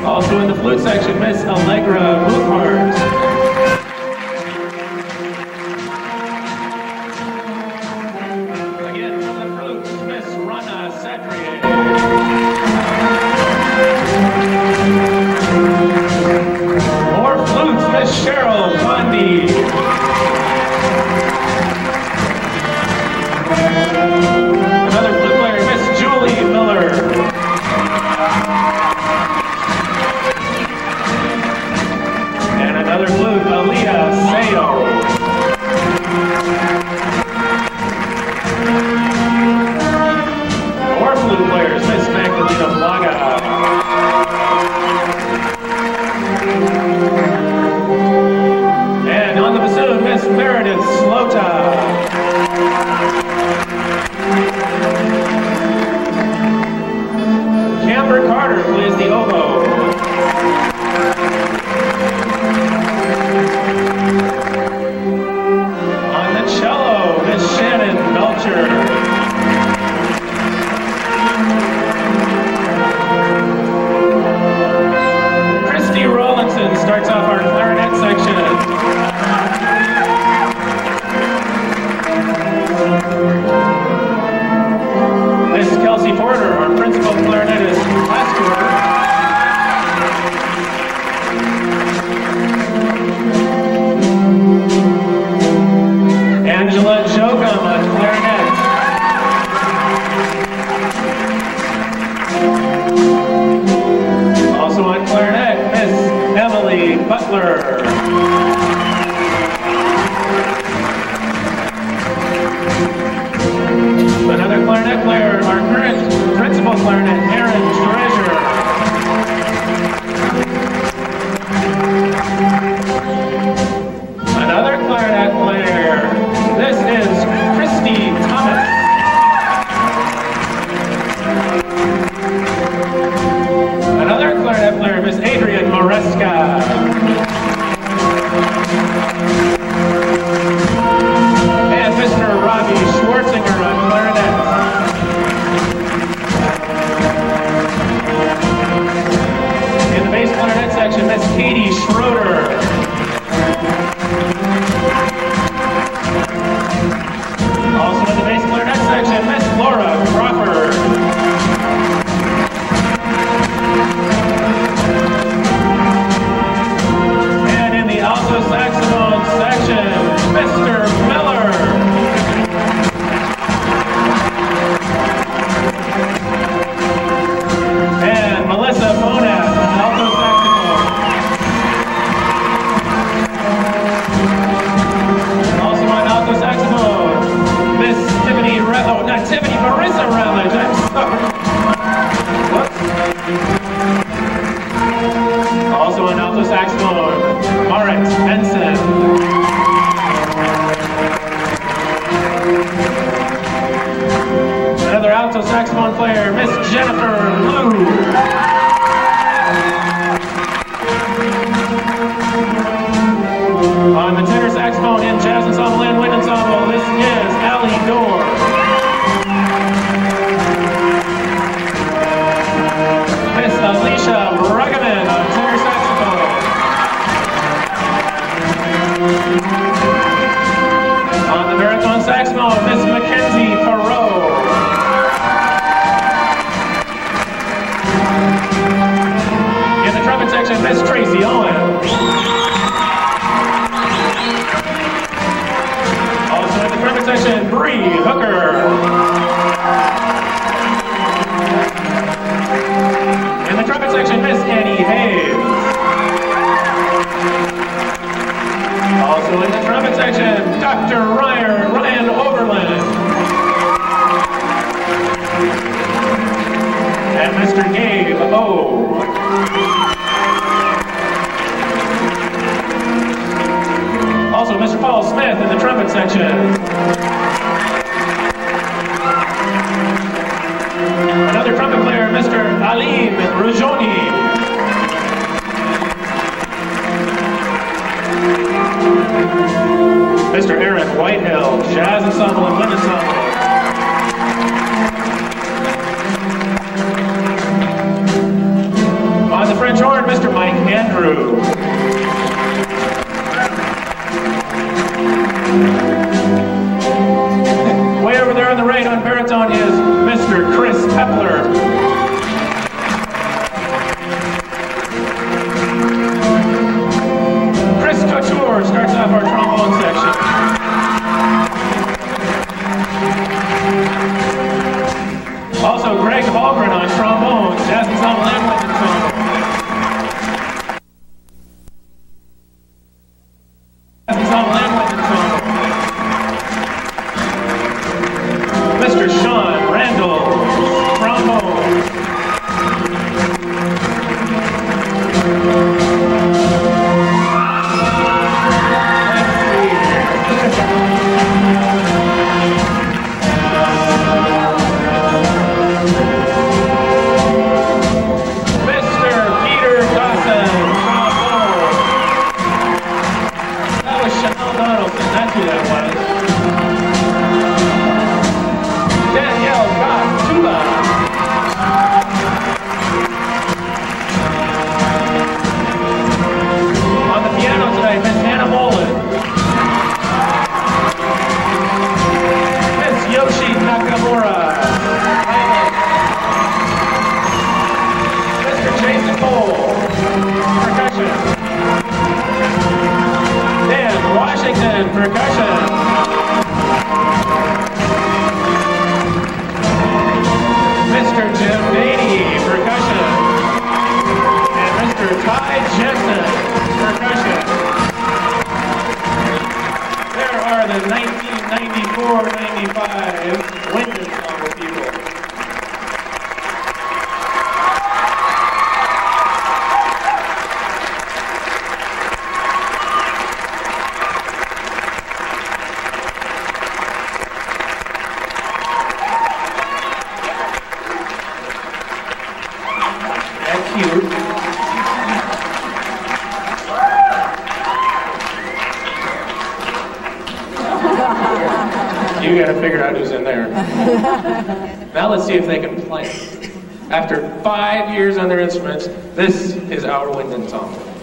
Also in the flute section, Miss Allegra Buchart. Again, for the flutes, Miss Rana Satrier. More flutes, Miss Cheryl Bondi. Another flute player, Miss Julie Miller. And another flute, Aaliyah Sayo. More flute players, Miss Magdalena Blaga. And on the bassoon, Miss Meredith Slota. Amber Carter plays the oboe. On the cello, Miss Shannon Melcher. Christy Rollinson starts off our clarinet section. Miss Kelsey Porter, our principal clarinetist, class tour. Angela Jogum on clarinet. Also on clarinet, Miss Emily Butler. Another clarinet player, our current principal clarinet, Aaron Treasure. Another clarinet player, this is Christy Thomas. Another clarinet player, Miss Adrian Moresca. And Mr. Robbie Schwartzinger on clarinet. In the bass clarinet section, Miss Katie Schroeder. Also in the bass clarinet section, Miss Laura Crawford. And in the alto saxophone section, Mr. Miller. And Melissa Bonat, alto saxophone. Also on alto saxophone, Miss Tiffany Marissa Rutledge, I'm sorry. Whoops. Also on alto saxophone, Marit Benson. Another alto saxophone player, Miss Jennifer Liu. On the tenor saxophone in Jazz Ensemble and Wind Ensemble, this is Allie Dorr. Miss Alicia Bruggeman on tenor saxophone. On the baritone saxophone, Miss Mackenzie Perot. In the trumpet section, Miss Tracy Owen. Also in the trumpet section, Bree Hooker. In the trumpet section, Miss Annie Hayes. Also in the trumpet section, Dr. Ryan Overland. And Mr. Gabe O. Also Mr. Paul Smith in the trumpet section. Another trumpet player, Mr. Alim Rujoni. Mr. Eric Whitehill, Jazz Ensemble and Wind Ensemble. On the French horn, Kamiakin, percussion. Mr. Jim Beatty, percussion. And Mr. Ty Jessen, percussion. There are the 1994-95 Wind Ensemble people. Cute. You gotta figure out who's in there. Now let's see if they can play. After 5 years on their instruments, this is our Wind Ensemble.